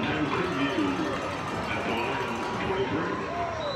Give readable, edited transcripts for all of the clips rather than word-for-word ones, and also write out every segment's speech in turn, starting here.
2, Creekview. At the line, 23.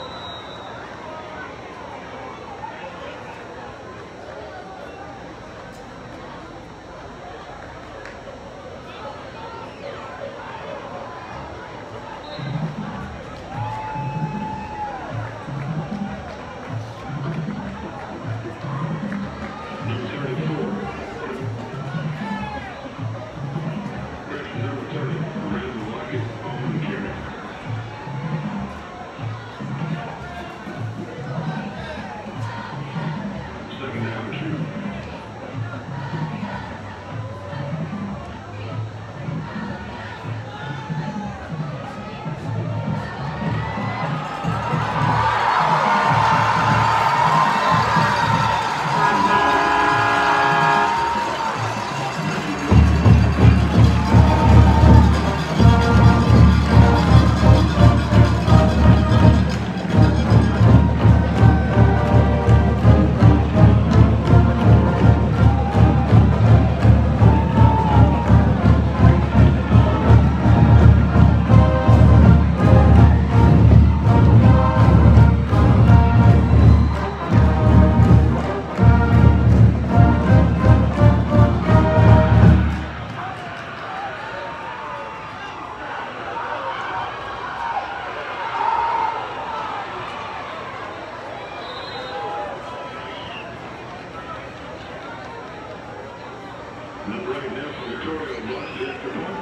Number 8 now for Victoria, blocked the extra point.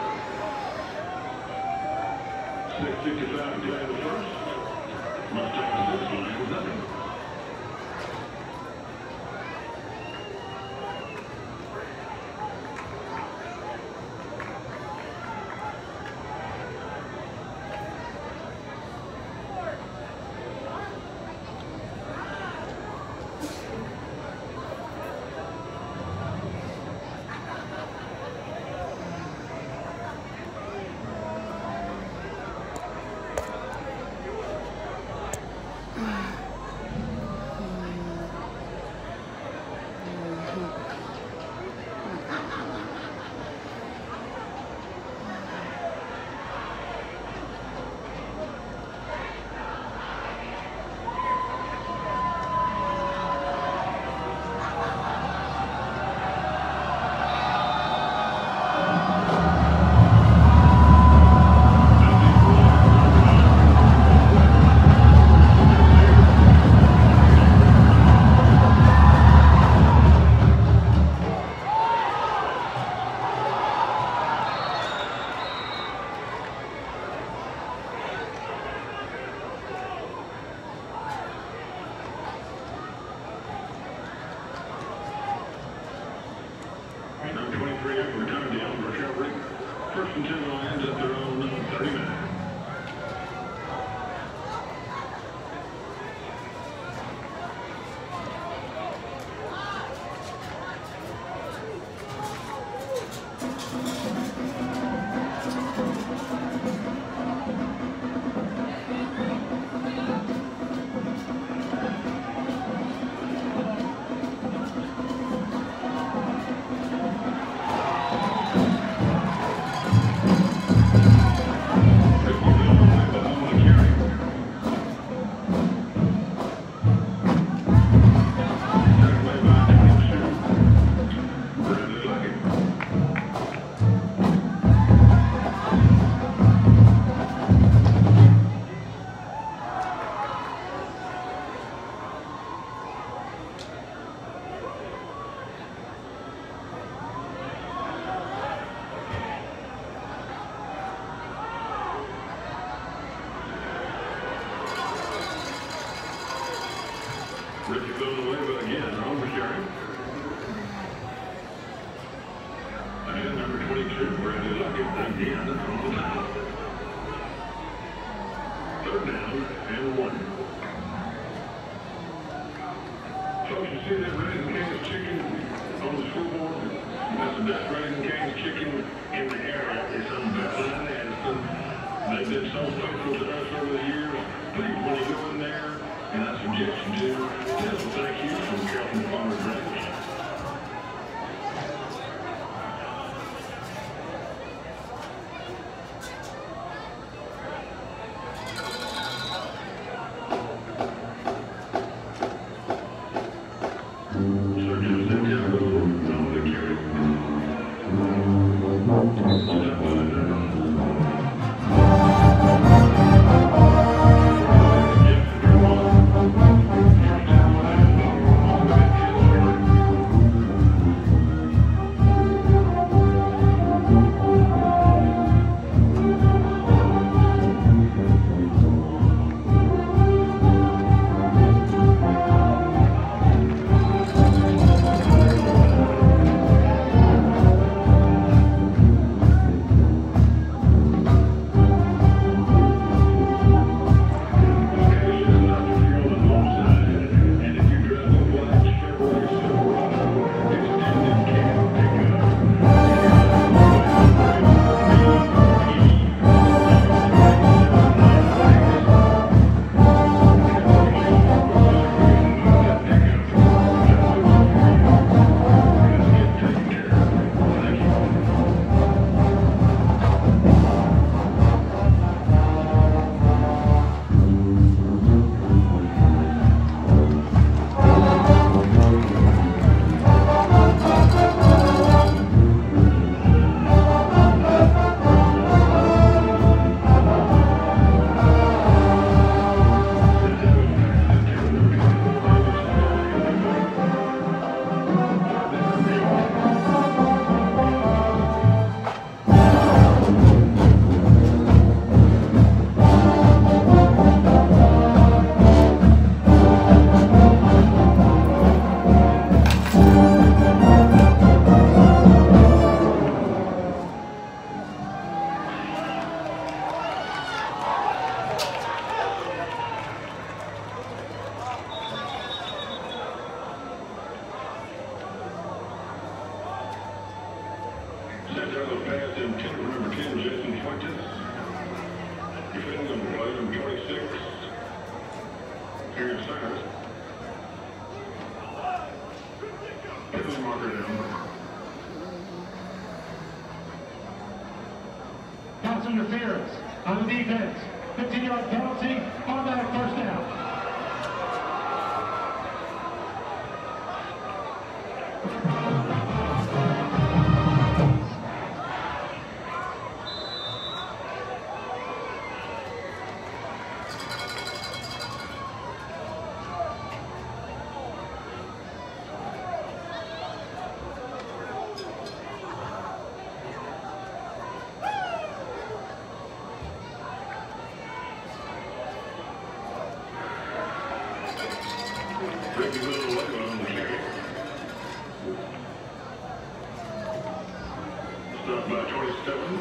6:55 to play the first. Mustangs 6 line 7. Number 23 up for the countdown for recovery. First and 10 Lions at their own 39. Richard goes away, but again, oversharing. And number 22, Bradley Luckett, again, on the foul. Third down and 1. Folks, you see that Raising Cane's chicken on the scoreboard? That's the best Raising Cane's chicken in the area. It's on Bethlehem Addison. They've been so faithful to us over the years. Please, when you go in there, and I suggest you do, tell them thank you from Carrollton Farmers Ranch. Santiago pass intended for number 10, Jason Fuentes. Defending on the play, number 26, Aaron Cyrus. Penalty marker down. Pass interference on the defense. 15-yard penalty, automatic first down. Creekview on the carry. Stopped by 27.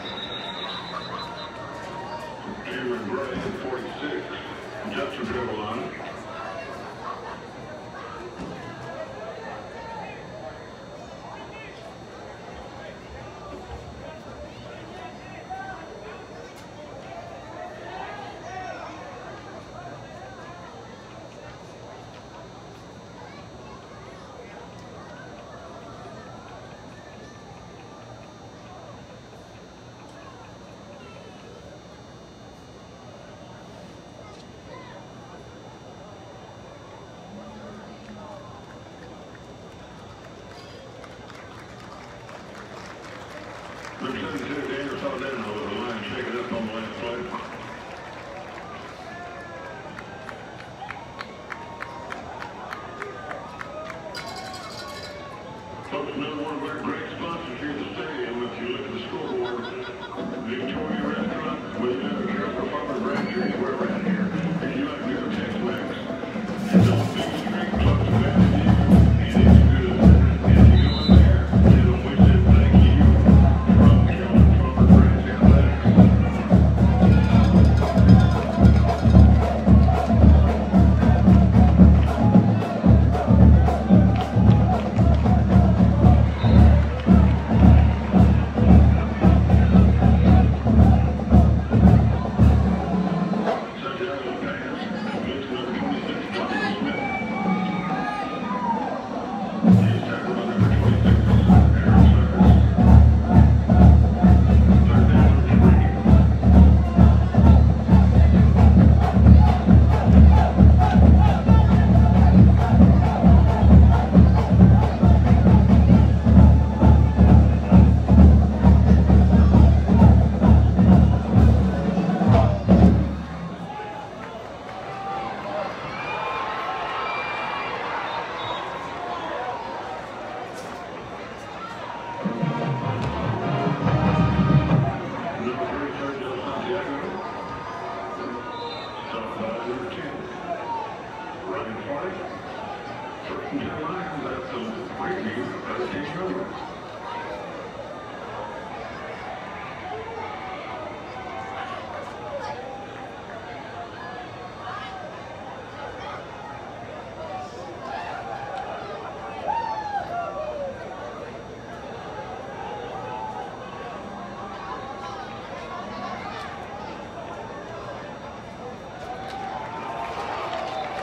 Cameron Gray at 46. Justin travel on. Number 72, Daniel Soldano with the line shaking up on the last play. Folks, another one of our great sponsors here at the stadium. If you look at the scoreboard, Victoria Restaurant with Carolina Farmer Brazier is where we're at here. If you like to go Tex-Mex, it's on Big Street, close to Valley View, and it's good. And if you go in there, tell them we said thank you from Carolina Farmer Brazier Athletics.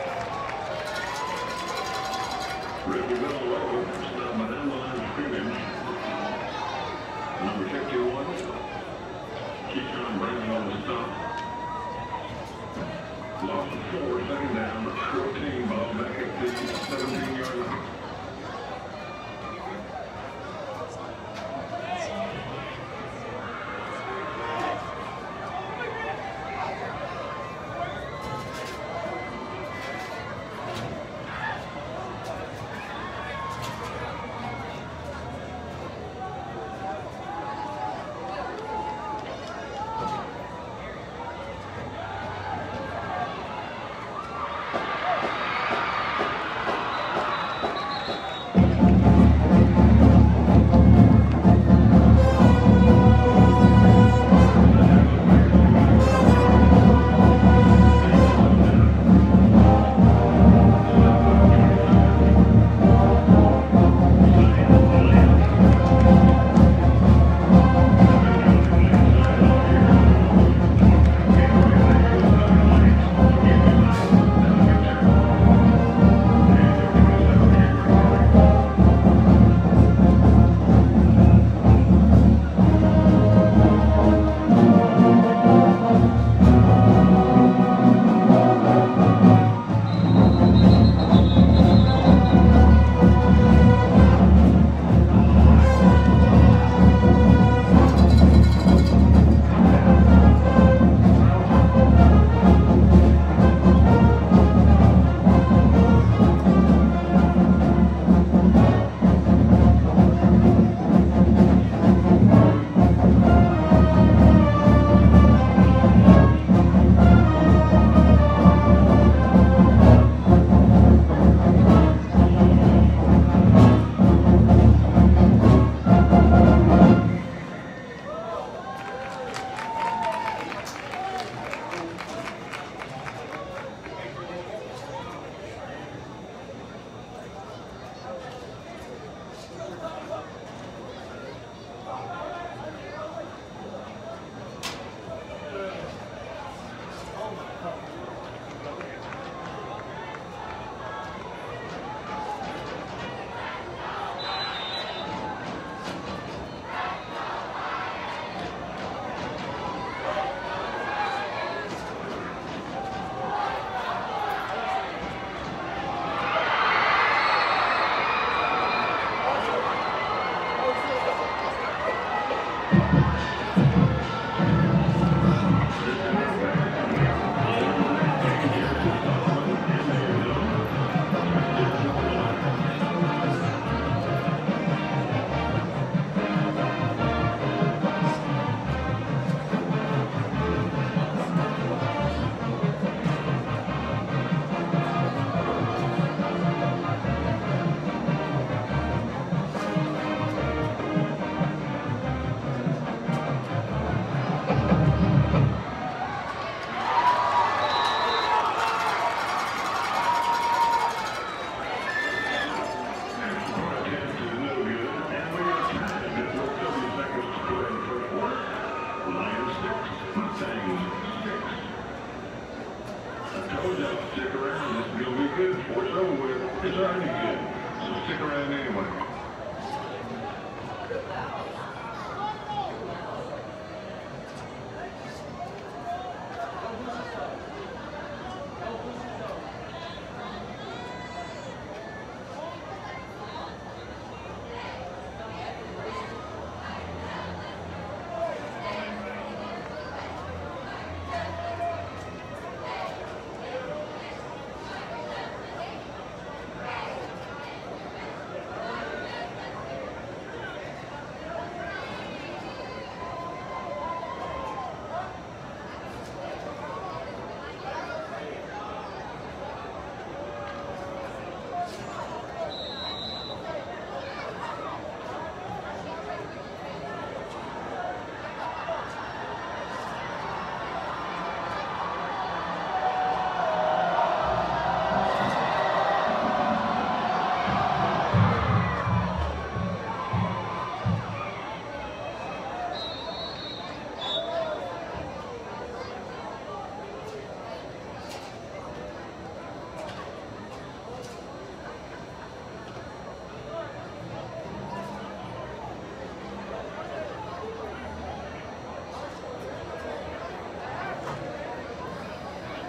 Ready to go, stopped by down the line of scrimmage.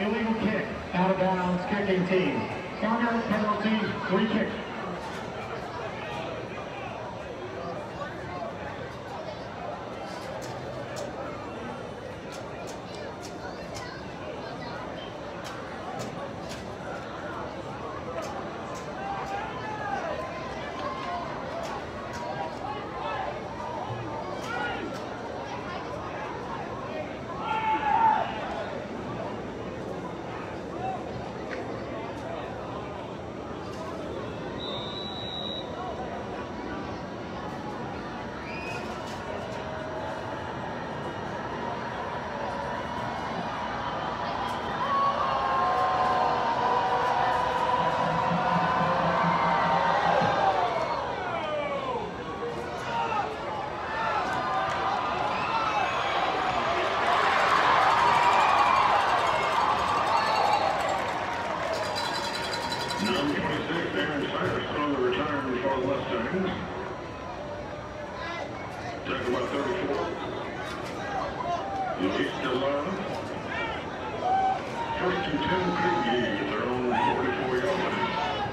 illegal kick, out of bounds, kicking team. 5-yard penalty, free kick. Number 26, Aaron Cyrus on the return for the Mustangs. Tackle by 34. Luis DeLara. First and 10, Creekview at their own 44-yard line.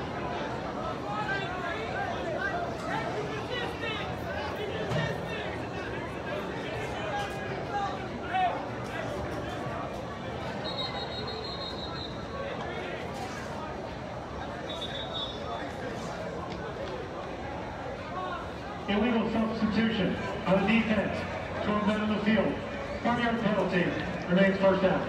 Illegal substitution on the defense. 12 men on the field. 5-yard penalty. Remains first down.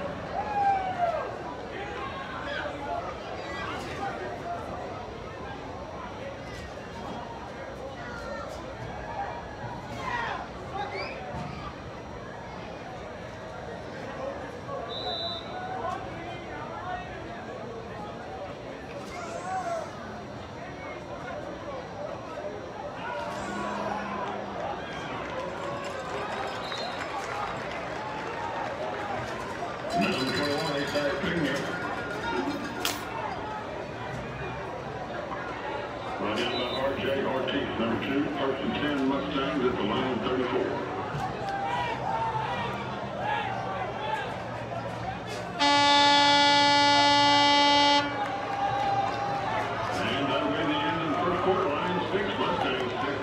Number 21, Isaiah Pena. Run down by R.J. Ortiz, number 2, first and 10 Mustangs at the line of 34. And that'll be the end of the first quarter. Line 6, Mustangs 6.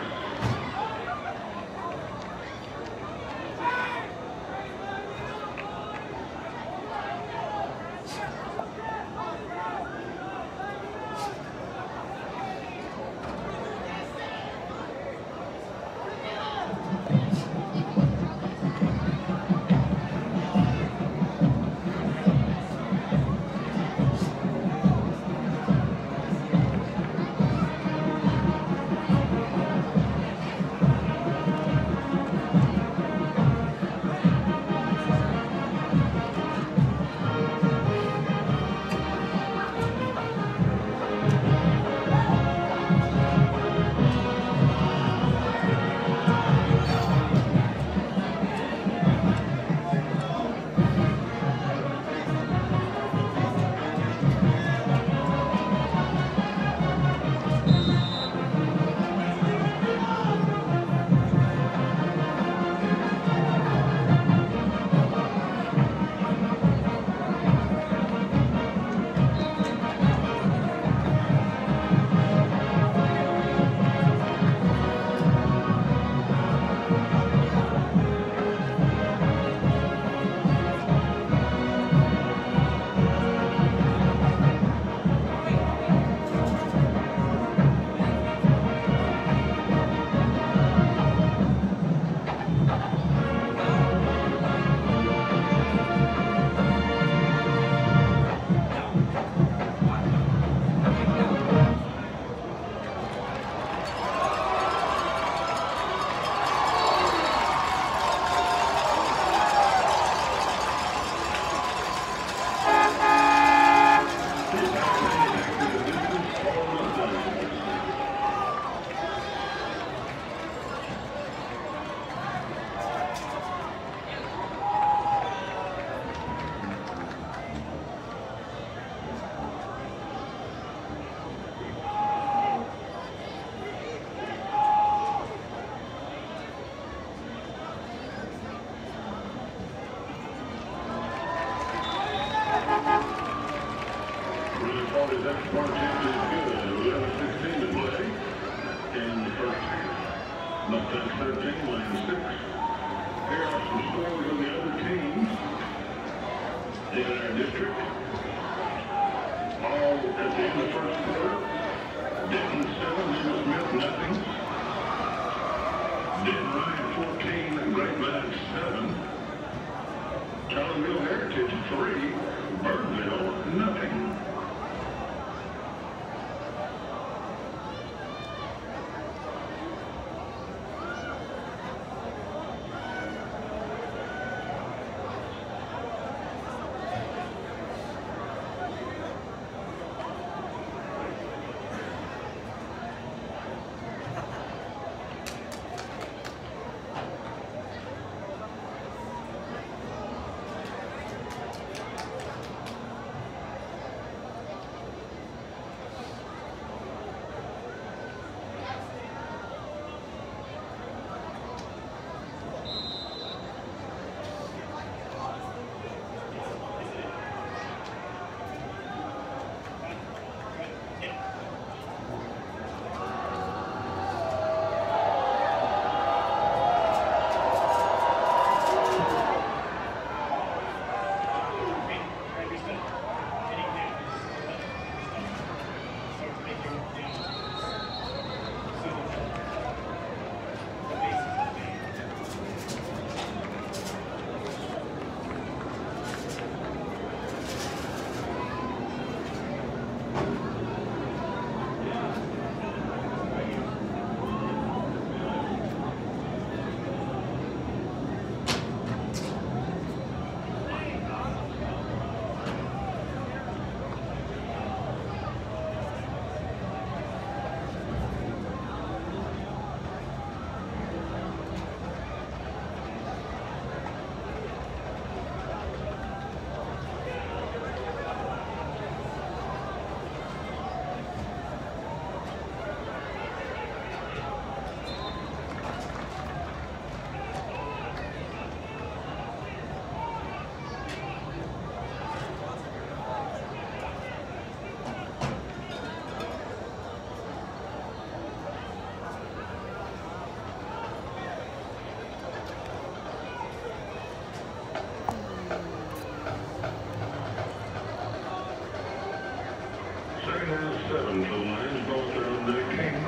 One attempt is good. 11:16 to play in the first half. Mustangs 13, Lions 6. Here are some scores on the other teams in our district. All at the end of the first quarter. Denton 7, Lewis Smith nothing. Denton Ryan 14, Grapevine 7. Charlottesville Heritage 3, Birdville nothing. Second half 7 for the Lions, both are on the king.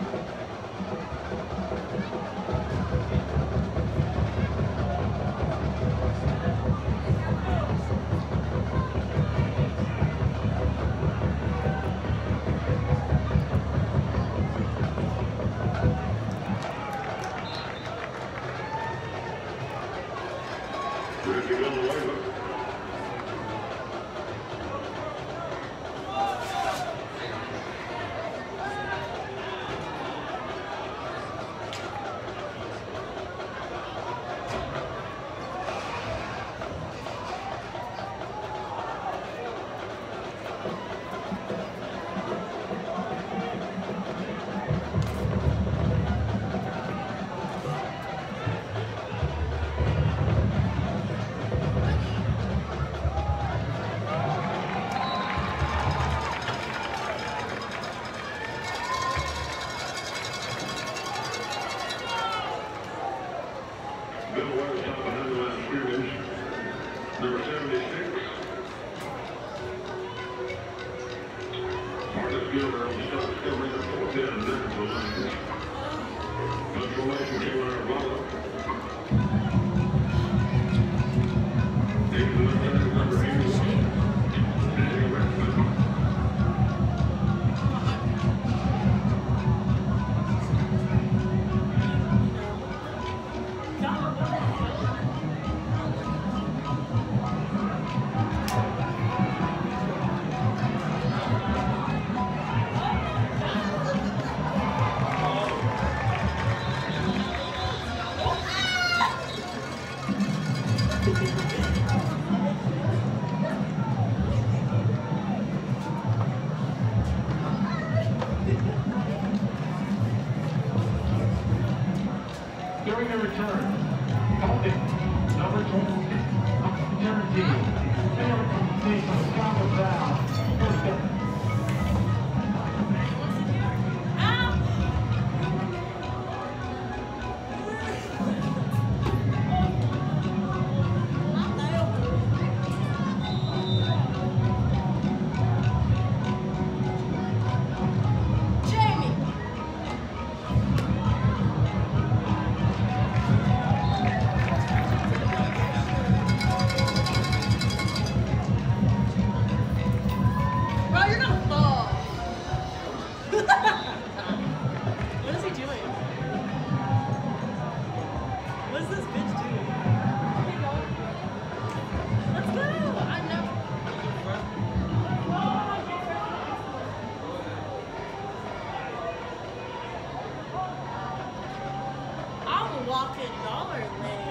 Ready to go on the way, look. Bill West up behind the line of scrimmage. Number 76. Marcus Gilbert on the stop discovery of 4th down and 9 for the Lions. Good formation came on our bottom. Into the left side, number 81. Danny Westman. During the return, holding number 20, guaranteed. Failed to complete on the count of down. First down. walk-in dollar lady.